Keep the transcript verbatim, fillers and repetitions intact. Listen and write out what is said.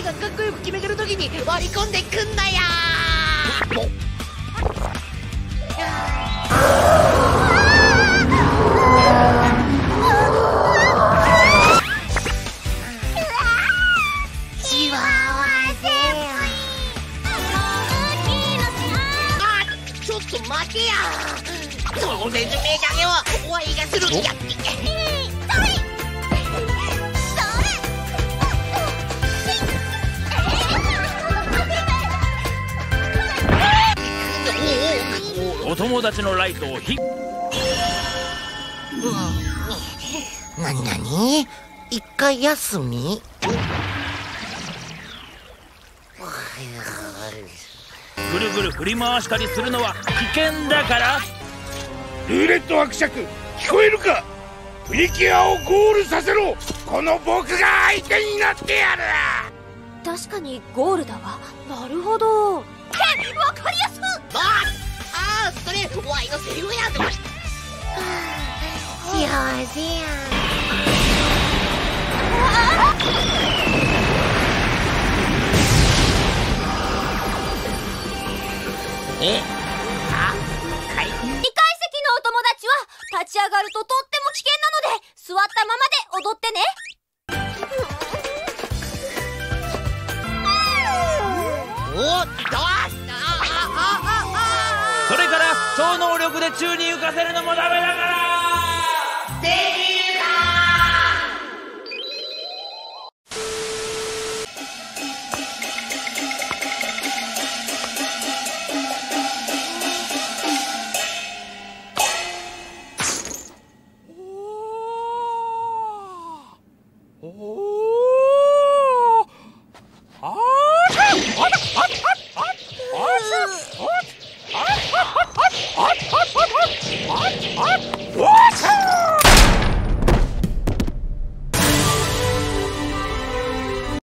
がかっこよく決めてる時に割り込んでくんなやー。チワワであ、ちょっと待てや。その説明だけはおいがするんやって。 お友達のライトをひなになに一回休み。 ぐるぐる振り回したりするのは危険だから。 ルーレット伯爵、聞こえるか。プリキュアをゴールさせろ。この僕が相手になってやる。 確かにゴールだわ。なるほど。へっ、わかりやすく。 ああ、それワイのセリフやぞ。幸せや。え？あ？はい。 にかい席のお友達は立ち上がるととっても危険なので座ったままで踊ってね。 おっと！ それから超能力で宙に浮かせるのもダメだから。